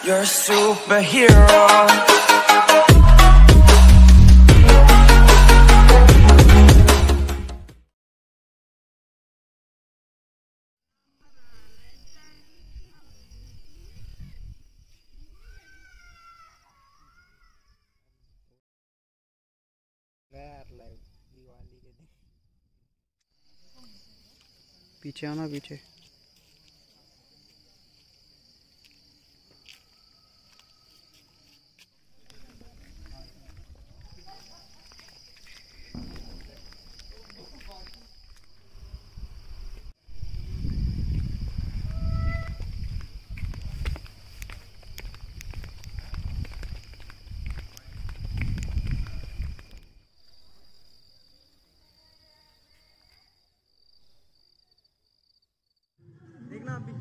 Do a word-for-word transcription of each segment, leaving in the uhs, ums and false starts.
You're a superhero. पीछे आना पीछे। देखना अभी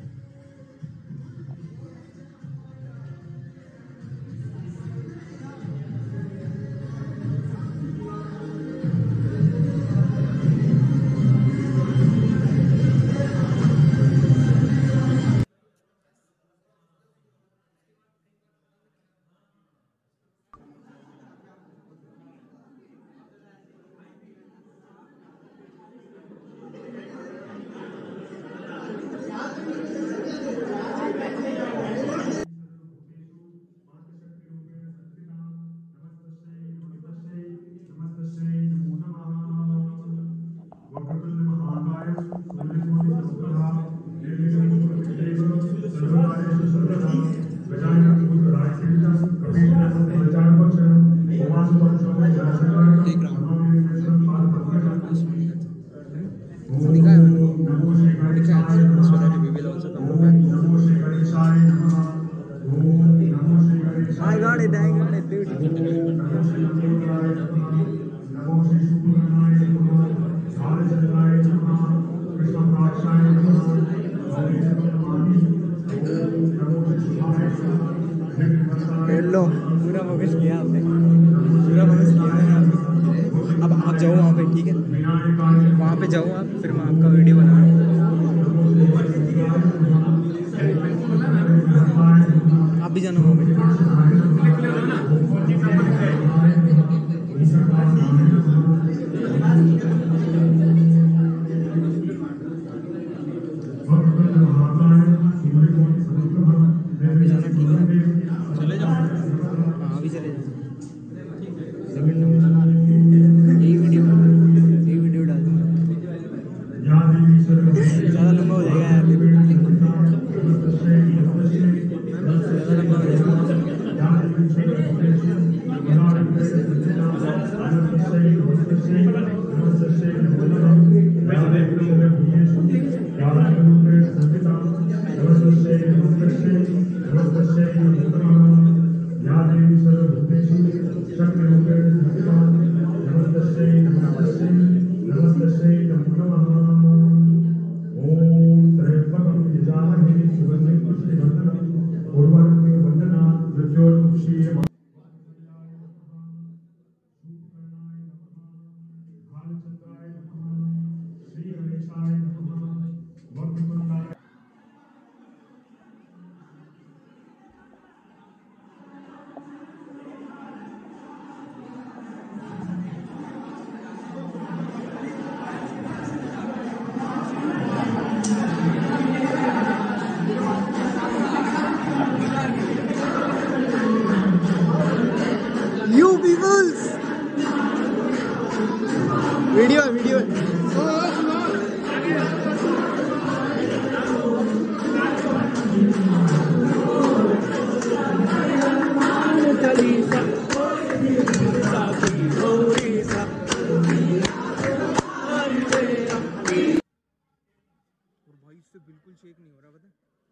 I got it, I got it, dude. लो पूरा फोकस किया आपने, पूरा फोकस किया है आपने। अब आप जाओ वहाँ पे, ठीक है, वहाँ पे जाओ आप, फिर मैं आपका वीडियो बना रहा हूँ। आप भी जाना वहाँ पे। चले जाओ, हाँ अभी चले जाओ। सेकंड नंबर यही वीडियो यही वीडियो डाल दूँगा। ज़्यादा लंबा हो जाएगा यार, ज़्यादा लंबा हो जाएगा। You peoples, वीडियो वीडियो भाई इससे बिल्कुल शेक नहीं हो रहा, पता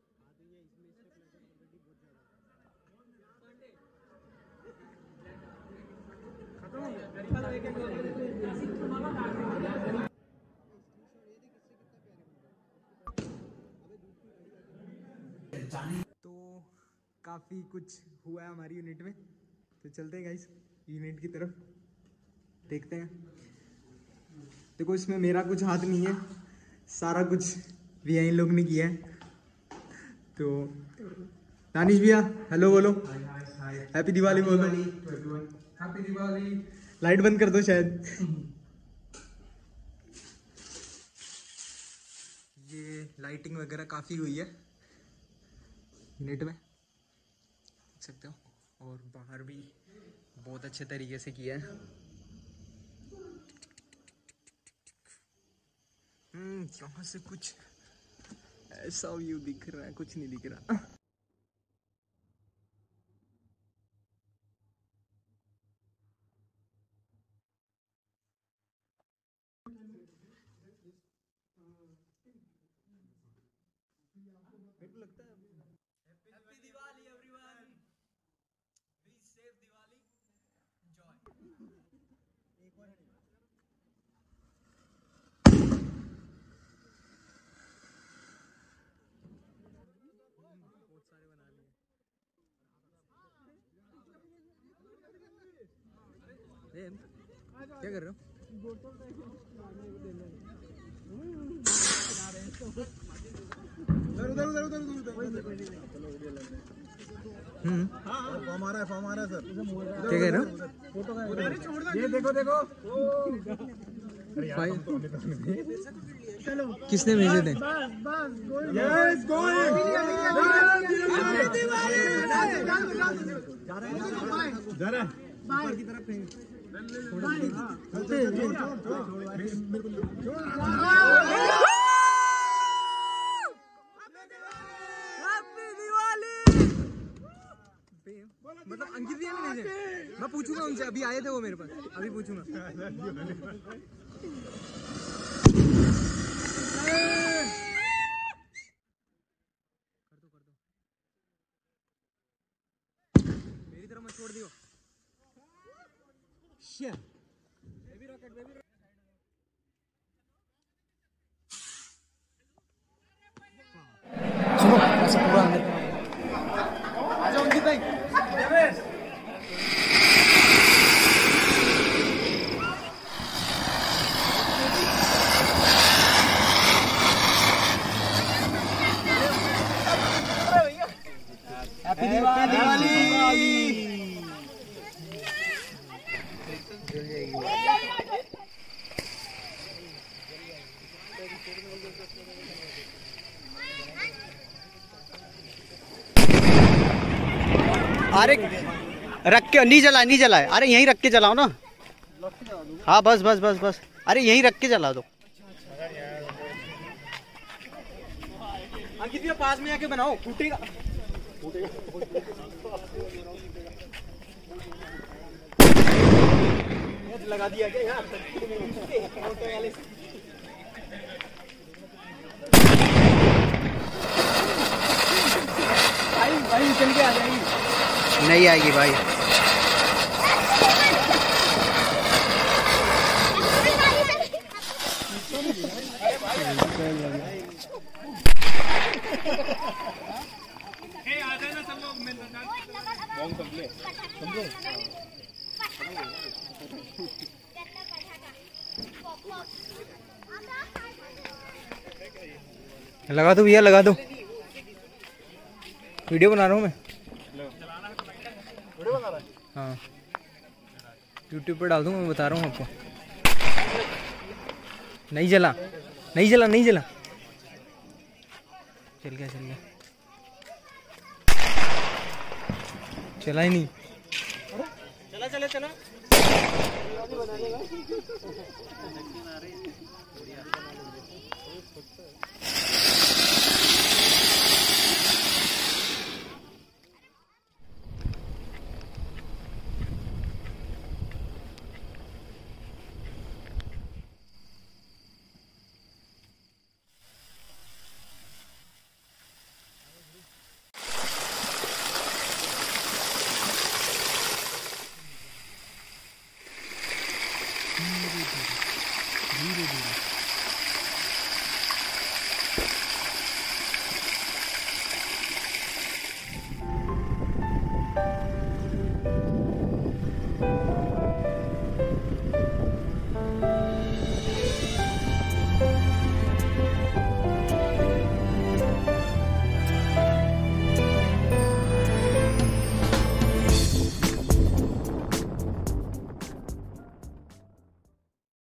तो काफ़ी कुछ हुआ है हमारी यूनिट में, तो चलते हैं गाइस यूनिट की तरफ, देखते हैं। देखो इसमें मेरा कुछ हाथ नहीं है, सारा कुछ वी आई लोग ने किया है। तो दानिश भैया हेलो बोलो, हैप्पी दिवाली बोलो। हैप्पी दिवाली। लाइट बंद कर दो शायद। ये लाइटिंग वगैरह काफ़ी हुई है यूनिट में, देख सकते हो, और बाहर भी बहुत अच्छे तरीके से किया है। हम्म यहाँ से कुछ ऐसा व्यू दिख रहा है, कुछ नहीं दिख रहा। Happy Diwali everyone, be safe Diwali, enjoy. एक और बहुत सारे बना लिए। क्या कर रहे हो? उधर उधर उधर उधर हम्म फॉर्म आ रहा है, फॉर्म आ रहा है सर। क्या कह रहे हो? ये देखो देखो किसने भेजे थे? यस गोइंग जा रहा है ऊपर की तरफ। मतलब अंकित भी नहीं भेजे, मैं पूछूंगा उनसे, अभी आए थे वो मेरे पास, अभी पूछूंगा। कर दो कर दो, मेरी तरफ मत छोड़ दियो। Baby rocket, baby rocket. सुनो ऐसा पूरा अंदर आ जाओ अंकित भाई। हैप्पी दिवाली। अरे रख के नहीं जलाए, नहीं जलाए, अरे यहीं रख के जलाओ ना। हाँ बस बस बस बस, अरे यहीं रख के जला दो। अंकित भैया पास में आके बनाओ, फूटेगा। लगा दिया क्या यार? भाई भाई चल के आ जाएगी। नहीं आएगी भाई। लगा दो भैया, लगा दो, वीडियो बना रहा हूँ मैं। हाँ यूट्यूब पर डाल दूँगा, मैं बता रहा हूँ आपको। नहीं जला, नहीं जला, नहीं जला, चल गया, चल गया, चला ही नहीं। चला चला चला